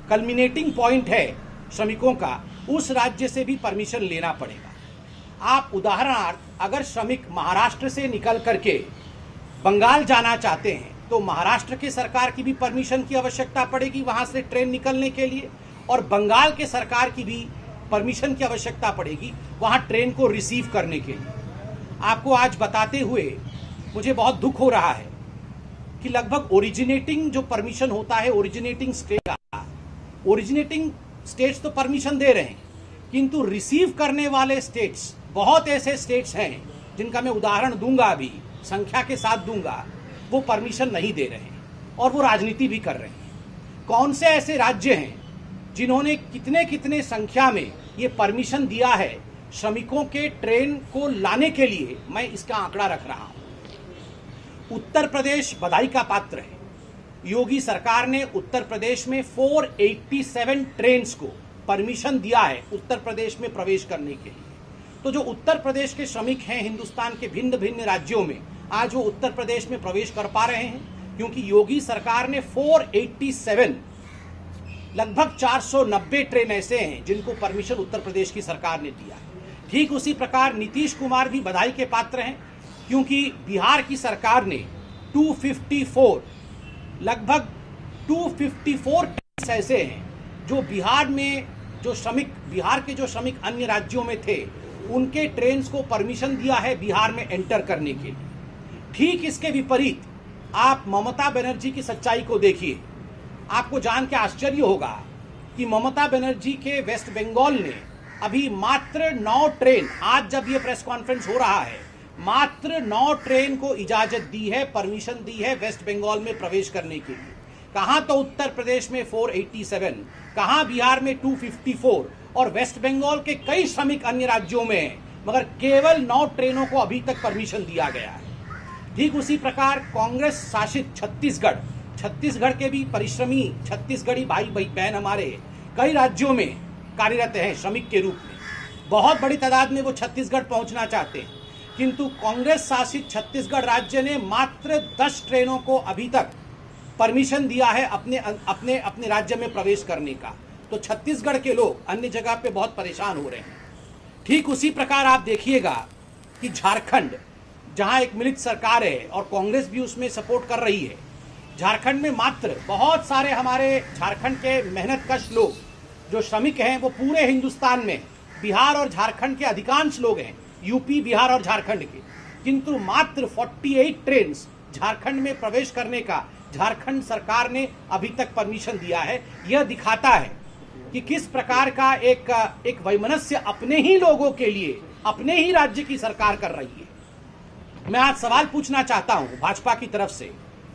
Culminating point है श्रमिकों का, उस राज्य से भी परमिशन लेना पड़ेगा। आप उदाहरणार्थ अगर श्रमिक महाराष्ट्र से निकल करके बंगाल जाना चाहते हैं तो महाराष्ट्र की सरकार की भी परमिशन की आवश्यकता पड़ेगी वहां से ट्रेन निकलने के लिए, और बंगाल के सरकार की भी परमिशन की आवश्यकता पड़ेगी वहां ट्रेन को रिसीव करने के लिए। आपको आज बताते हुए मुझे बहुत दुख हो रहा है कि लगभग ओरिजिनेटिंग जो परमिशन होता है ओरिजिनेटिंग स्टेट्स तो परमिशन दे रहे हैं, किंतु रिसीव करने वाले स्टेट्स, बहुत ऐसे स्टेट्स हैं जिनका मैं उदाहरण दूंगा, अभी संख्या के साथ दूंगा, वो परमिशन नहीं दे रहे हैं और वो राजनीति भी कर रहे हैं। कौन से ऐसे राज्य हैं जिन्होंने कितने कितने संख्या में ये परमिशन दिया है श्रमिकों के ट्रेन को लाने के लिए, मैं इसका आंकड़ा रख रहा हूं। उत्तर प्रदेश बधाई का पात्र है। योगी सरकार ने उत्तर प्रदेश में 487 ट्रेन्स को परमिशन दिया है उत्तर प्रदेश में प्रवेश करने के लिए। तो जो उत्तर प्रदेश के श्रमिक हैं हिंदुस्तान के भिन्न भिन्न राज्यों में, आज वो उत्तर प्रदेश में प्रवेश कर पा रहे हैं क्योंकि योगी सरकार ने 487, लगभग 490 ट्रेन ऐसे हैं जिनको परमिशन उत्तर प्रदेश की सरकार ने दिया। ठीक उसी प्रकार नीतीश कुमार भी बधाई के पात्र हैं क्योंकि बिहार की सरकार ने 254, लगभग 254 ट्रेन ऐसे हैं जो बिहार में जो श्रमिक, बिहार के जो श्रमिक अन्य राज्यों में थे उनके ट्रेन्स को परमिशन दिया है बिहार में एंटर करने के लिए। ठीक इसके विपरीत आप ममता बनर्जी की सच्चाई को देखिए। आपको जान के आश्चर्य होगा कि ममता बनर्जी के वेस्ट बंगाल ने अभी मात्र 9 ट्रेन, आज जब ये प्रेस कॉन्फ्रेंस हो रहा है, मात्र 9 ट्रेन को इजाजत दी है, परमिशन दी है वेस्ट बंगाल में प्रवेश करने के लिए। कहां तो उत्तर प्रदेश में 487, कहां बिहार में 254 और वेस्ट बंगाल के कई श्रमिक अन्य राज्यों में हैं, मगर केवल 9 ट्रेनों को अभी तक परमिशन दिया गया है। ठीक उसी प्रकार कांग्रेस शासित छत्तीसगढ़ के भी परिश्रमी छत्तीसगढ़ी भाई बहन हमारे कई राज्यों में कार्यरत हैं श्रमिक के रूप में। बहुत बड़ी तादाद में वो छत्तीसगढ़ पहुंचना चाहते हैं, किंतु कांग्रेस शासित छत्तीसगढ़ राज्य ने मात्र 10 ट्रेनों को अभी तक परमिशन दिया है अपने राज्य में प्रवेश करने का। तो छत्तीसगढ़ के लोग अन्य जगह पे बहुत परेशान हो रहे हैं। ठीक उसी प्रकार आप देखिएगा कि झारखंड, जहां एक मिलित सरकार है और कांग्रेस भी उसमें सपोर्ट कर रही है, झारखंड में मात्र बहुत सारे हमारे झारखंड के मेहनतकश लोग जो श्रमिक हैं वो पूरे हिंदुस्तान में, बिहार और झारखंड के अधिकांश लोग हैं, यूपी, बिहार और झारखंड के, किंतु मात्र 48 ट्रेन झारखंड में प्रवेश करने का झारखंड सरकार ने अभी तक परमिशन दिया है। यह दिखाता है कि किस प्रकार का एक वैमनस्य अपने ही लोगों के लिए अपने ही राज्य की सरकार कर रही है। मैं आज सवाल पूछना चाहता हूं भाजपा की तरफ से,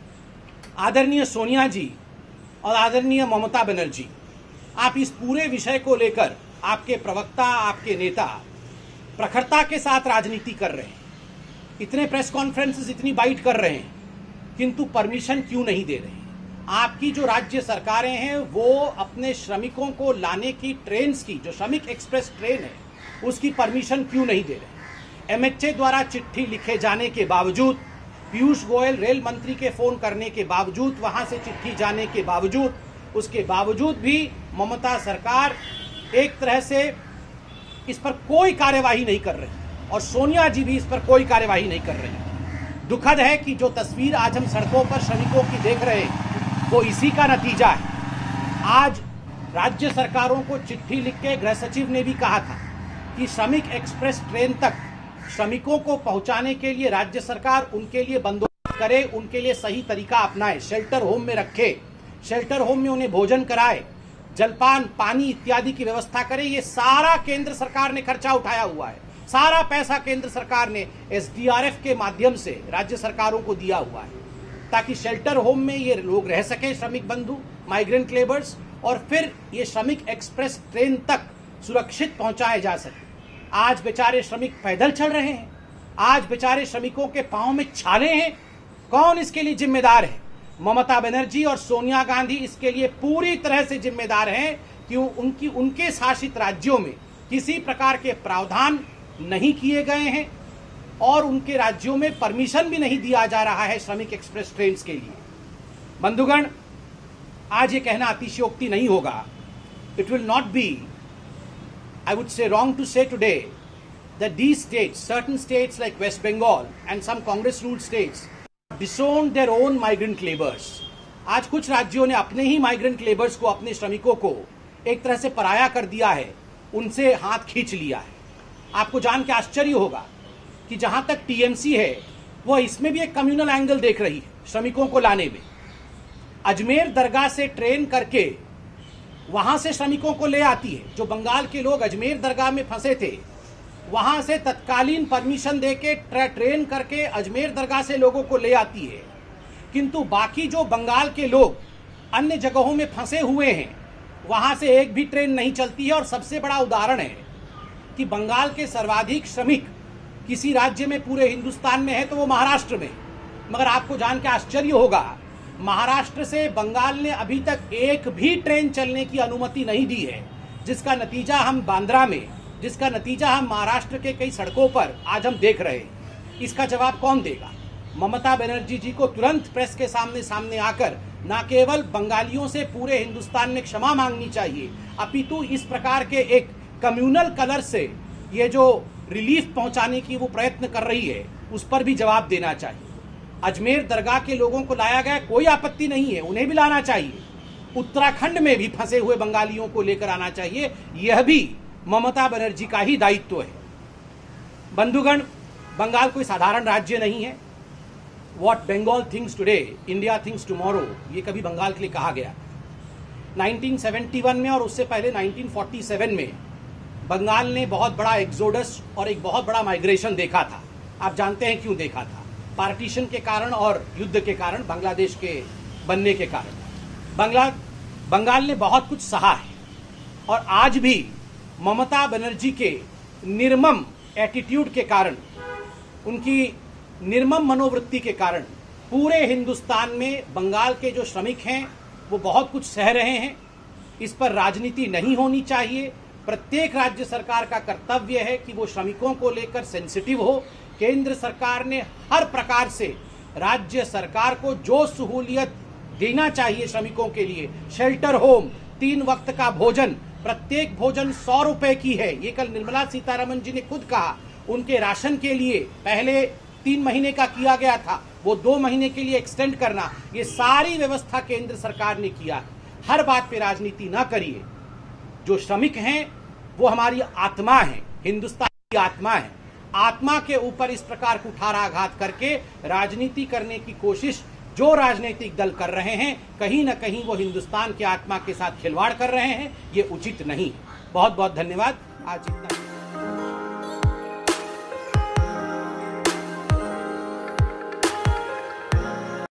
आदरणीय सोनिया जी और आदरणीय ममता बनर्जी, आप इस पूरे विषय को लेकर आपके प्रवक्ता, आपके नेता प्रखरता के साथ राजनीति कर रहे हैं, इतने प्रेस कॉन्फ्रेंसेस, इतनी बाइट कर रहे हैं, किंतु परमिशन क्यों नहीं दे रहे हैं? आपकी जो राज्य सरकारें हैं वो अपने श्रमिकों को लाने की ट्रेन्स की, जो श्रमिक एक्सप्रेस ट्रेन है, उसकी परमिशन क्यों नहीं दे रहे? एमएचए द्वारा चिट्ठी लिखे जाने के बावजूद, पीयूष गोयल रेल मंत्री के फोन करने के बावजूद, वहां से चिट्ठी जाने के बावजूद, उसके बावजूद भी ममता सरकार एक तरह से इस पर कोई कार्यवाही नहीं कर रही और सोनिया जी भी इस पर कोई कार्यवाही नहीं कर रही। दुखद है कि जो तस्वीर आज हम सड़कों पर श्रमिकों की देख रहे हैं वो इसी का नतीजा है। आज राज्य सरकारों को चिट्ठी लिख के गृह सचिव ने भी कहा था कि श्रमिक एक्सप्रेस ट्रेन तक श्रमिकों को पहुंचाने के लिए राज्य सरकार उनके लिए बंदोबस्त करे, उनके लिए सही तरीका अपनाए, शेल्टर होम में रखे, शेल्टर होम में उन्हें भोजन कराए, जलपान, पानी इत्यादि की व्यवस्था करे। ये सारा केंद्र सरकार ने खर्चा उठाया हुआ है, सारा पैसा केंद्र सरकार ने एसडीआरएफ के माध्यम से राज्य सरकारों को दिया हुआ है ताकि शेल्टर होम में ये लोग रह सके, श्रमिक बंधु, माइग्रेंट लेबर्स, और फिर ये श्रमिक एक्सप्रेस ट्रेन तक सुरक्षित पहुंचाए जा सके। आज बेचारे श्रमिक पैदल चल रहे हैं, आज बेचारे श्रमिकों के पांव में छाले हैं। कौन इसके लिए जिम्मेदार है? ममता बनर्जी और सोनिया गांधी इसके लिए पूरी तरह से जिम्मेदार हैं कि उनके शासित राज्यों में किसी प्रकार के प्रावधान नहीं किए गए हैं और उनके राज्यों में परमिशन भी नहीं दिया जा रहा है श्रमिक एक्सप्रेस ट्रेन के लिए। बंधुगण, आज ये कहना अतिशयोक्ति नहीं होगा, it will not be, I would say, wrong to say today that these states, certain states like West Bengal and some Congress-ruled states, disowned their own migrant laborers. आज कुछ राज्यों ने अपने ही माइग्रेंट लेबर्स को, अपने श्रमिकों को एक तरह से पराया कर दिया है, उनसे हाथ खींच लिया है। आपको जान के आश्चर्य होगा कि जहां तक टीएमसी है वो इसमें भी एक कम्युनल एंगल देख रही है श्रमिकों को लाने में। अजमेर दरगाह से ट्रेन करके वहां से श्रमिकों को ले आती है। जो बंगाल के लोग अजमेर दरगाह में फंसे थे, वहां से तत्कालीन परमिशन देके ट्रेन करके अजमेर दरगाह से लोगों को ले आती है। किंतु बाकी जो बंगाल के लोग अन्य जगहों में फंसे हुए हैं, वहां से एक भी ट्रेन नहीं चलती है। और सबसे बड़ा उदाहरण है कि बंगाल के सर्वाधिक श्रमिक किसी राज्य में पूरे हिंदुस्तान में है तो वो महाराष्ट्र में। मगर आपको जान के आश्चर्य होगा, महाराष्ट्र से बंगाल ने अभी तक एक भी ट्रेन चलने की अनुमति नहीं दी है, जिसका नतीजा हम बांद्रा में, जिसका नतीजा हम महाराष्ट्र के कई सड़कों पर आज हम देख रहे हैं। इसका जवाब कौन देगा? ममता बनर्जी जी को तुरंत प्रेस के सामने आकर न केवल बंगालियों से पूरे हिंदुस्तान में क्षमा मांगनी चाहिए, अपितु इस प्रकार के एक कम्युनल कलर से ये जो रिलीफ पहुंचाने की वो प्रयत्न कर रही है, उस पर भी जवाब देना चाहिए। अजमेर दरगाह के लोगों को लाया गया, कोई आपत्ति नहीं है, उन्हें भी लाना चाहिए। उत्तराखंड में भी फंसे हुए बंगालियों को लेकर आना चाहिए, यह भी ममता बनर्जी का ही दायित्व है। बंधुगण, बंगाल कोई साधारण राज्य नहीं है। What Bengal thinks today, India thinks tomorrow, ये कभी बंगाल के लिए कहा गया। 1971 में और उससे पहले 1947 में बंगाल ने बहुत बड़ा एक्सोडस और एक बहुत बड़ा माइग्रेशन देखा था। आप जानते हैं क्यों देखा था? पार्टीशन के कारण और युद्ध के कारण, बांग्लादेश के बनने के कारण। बंगाल ने बहुत कुछ सहा है और आज भी ममता बनर्जी के निर्मम एटीट्यूड के कारण, उनकी निर्मम मनोवृत्ति के कारण पूरे हिंदुस्तान में बंगाल के जो श्रमिक हैं वो बहुत कुछ सह रहे हैं। इस पर राजनीति नहीं होनी चाहिए। प्रत्येक राज्य सरकार का कर्तव्य है कि वो श्रमिकों को लेकर सेंसिटिव हो। केंद्र सरकार ने हर प्रकार से राज्य सरकार को जो सहूलियत देना चाहिए श्रमिकों के लिए, शेल्टर होम, 3 वक्त का भोजन, प्रत्येक भोजन 100 रुपए की है, ये कल निर्मला सीतारमण जी ने खुद कहा। उनके राशन के लिए पहले 3 महीने का किया गया था, वो 2 महीने के लिए एक्सटेंड करना, ये सारी व्यवस्था केंद्र सरकार ने किया। हर बात पे राजनीति ना करिए। जो श्रमिक हैं वो हमारी आत्मा है, हिंदुस्तान की आत्मा है। आत्मा के ऊपर इस प्रकार कुठाराघात करके राजनीति करने की कोशिश जो राजनीतिक दल कर रहे हैं, कहीं ना कहीं वो हिंदुस्तान की आत्मा के साथ खिलवाड़ कर रहे हैं। ये उचित नहीं। बहुत बहुत धन्यवाद। आज इतना।